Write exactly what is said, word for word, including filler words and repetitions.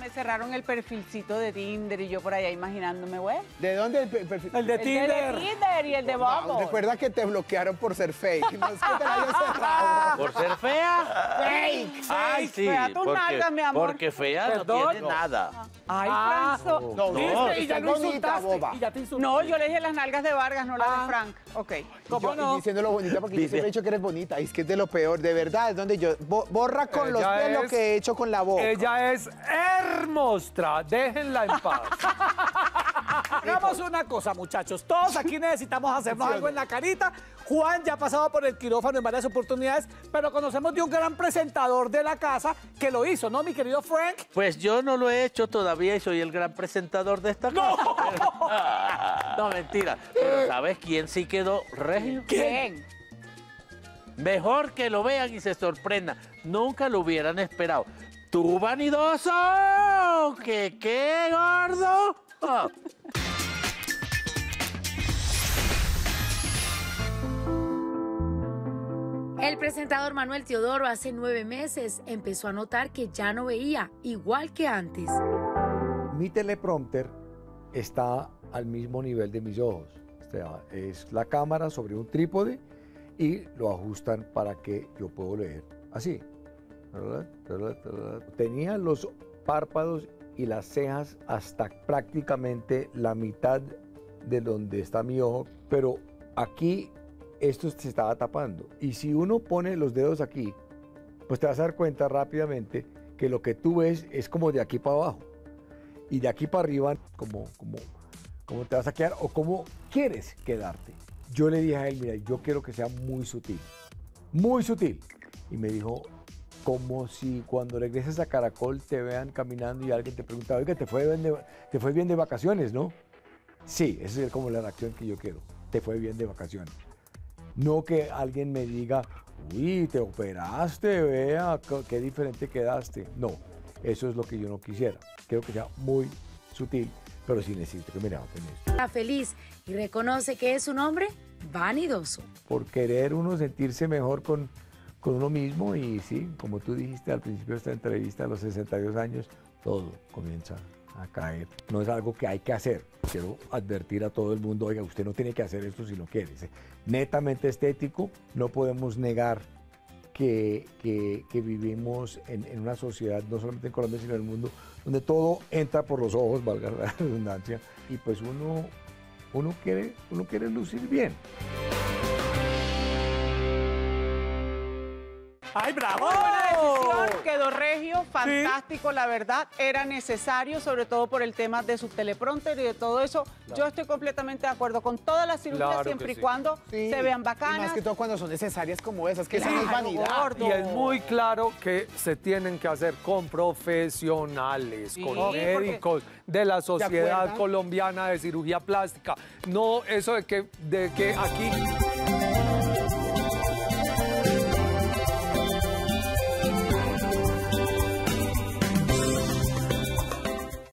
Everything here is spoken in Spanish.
me cerraron el perfilcito de Tinder y yo por allá imaginándome, güey. ¿De dónde el perfil? El de El Tinder. de Tinder y el de Bumble. No, recuerda que te bloquearon por ser fake. No es que te la hayas cerrado. ¿Por ser fea? ¡Fake! Ay, sí. Fea tu porque, nalga, mi amor. porque fea Perdón. no tiene nada. Ay, Ah, Franzo. No, ¿Viste? no, Y ya estás lo bonita, insultaste. boba. Y ya te insultaste. No, yo le dije las nalgas de Vargas, no las Ah. de Frank. Ok. ¿Cómo Y no? diciéndolo bonita porque yo Dice- siempre he dicho que eres bonita. Y es que es de lo peor, de verdad. Es donde yo... bo- borra con los Ella pies lo es- que he hecho con la boca. Ella es hermosa, déjenla en paz. Hagamos una cosa, muchachos. Todos aquí necesitamos hacernos algo en la carita. Juan ya ha pasado por el quirófano en varias oportunidades, pero conocemos de un gran presentador de la casa que lo hizo, ¿no, mi querido Frank? Pues yo no lo he hecho todavía y soy el gran presentador de esta casa. No, mentira. Pero ¿sabes quién sí quedó regio? ¿Quién? Mejor que lo vean y se sorprendan. Nunca lo hubieran esperado. ¡Tú, vanidoso! ¿Qué, qué, gordo? Ah. El presentador Manuel Teodoro hace nueve meses empezó a notar que ya no veía igual que antes. Mi teleprompter está al mismo nivel de mis ojos. O sea, es la cámara sobre un trípode y lo ajustan para que yo pueda leer así. Tenía los párpados y las cejas hasta prácticamente la mitad de donde está mi ojo, pero aquí esto se estaba tapando. Y si uno pone los dedos aquí, pues te vas a dar cuenta rápidamente que lo que tú ves es como de aquí para abajo. Y de aquí para arriba, como, como, como te vas a quedar o cómo quieres quedarte. Yo le dije a él, mira, yo quiero que sea muy sutil, muy sutil. Y me dijo, como si cuando regreses a Caracol te vean caminando y alguien te pregunta, oiga, ¿te fue bien de, te fue bien de vacaciones, no? Sí, esa es como la reacción que yo quiero, te fue bien de vacaciones. No que alguien me diga, uy, te operaste, vea, qué diferente quedaste. No, eso es lo que yo no quisiera. Quiero que sea muy sutil, pero sí necesito que me levanten esto. Está feliz y reconoce que es un hombre vanidoso. Por querer uno sentirse mejor con, con uno mismo y sí, como tú dijiste al principio de esta entrevista, a los sesenta y dos años, todo comienza a caer. No es algo que hay que hacer. Quiero advertir a todo el mundo, oiga, usted no tiene que hacer esto si no quiere. Es netamente estético, no podemos negar que, que, que vivimos en, en una sociedad, no solamente en Colombia, sino en el mundo, donde todo entra por los ojos, valga la redundancia, y pues uno, uno, quiere, uno quiere lucir bien. ¡Ay, bravo! Muy buena decisión, quedó regio, fantástico, la verdad, era necesario, sobre todo por el tema de su teleprompter y de todo eso. Yo estoy completamente de acuerdo con todas las cirugías, Claro siempre que y sí. cuando Sí, se vean y bacanas. más que todo cuando son necesarias como esas, que esa no es Claro, vanidad. gordo. Y es muy claro que se tienen que hacer con profesionales, Sí, con porque- médicos de la Sociedad acuerdan? Colombiana de Cirugía Plástica. No eso de que, de que aquí